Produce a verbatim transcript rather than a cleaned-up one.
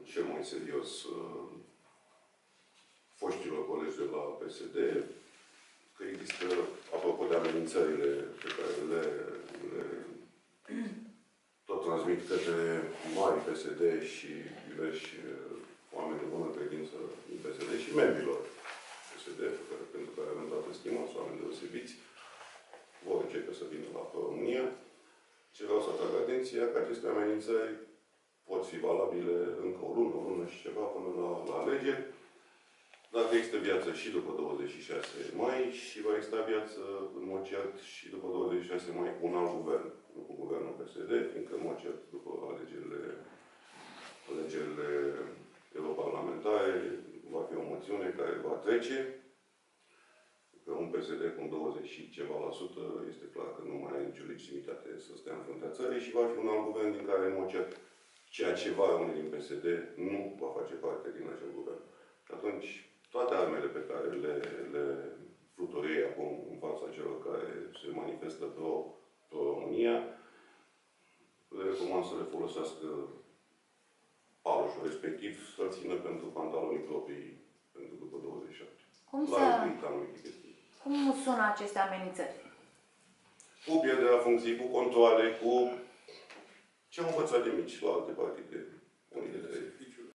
cel mai serios foștilor colegi de la P S D, că există, apropo de amenințările pe care le, le tot transmit către mari P S D și diversi oameni de bună credință din P S D și membrilor P S D, pentru care avem toată stima, sunt oameni deosebiți, vor începe să vină la România. Ce vreau să atrag atenția, că aceste amenințări pot fi valabile încă o lună, o lună și ceva până la, la alegeri. Dacă există viață și după douăzeci și șase mai și va exista viață, în mod cert, și după douăzeci și șase mai, un alt guvern, nu cu guvernul P S D, fiindcă, în mod cert, după alegerile, alegerile europarlamentare, va fi o moțiune care va trece, că un P S D cu douăzeci și ceva la sută este clar că nu mai are nicio legitimitate să stea în fruntea țării și va fi un alt guvern din care, în mod cert, ceea ce va rămâne din P S D nu va face parte din acel guvern. Și atunci, toate armele pe care le, le fluturei acum în fața celor care se manifestă pro, pro-România, le recomand să le folosească paloșul respectiv, să-l țină pentru pantalonii proprii pentru după douăzeci și șapte. Cum, la să... Cum sună aceste amenințări? Cu pierderea funcției, cu controale, cu ce am învățat de mici la alte partide, unii dintre ei.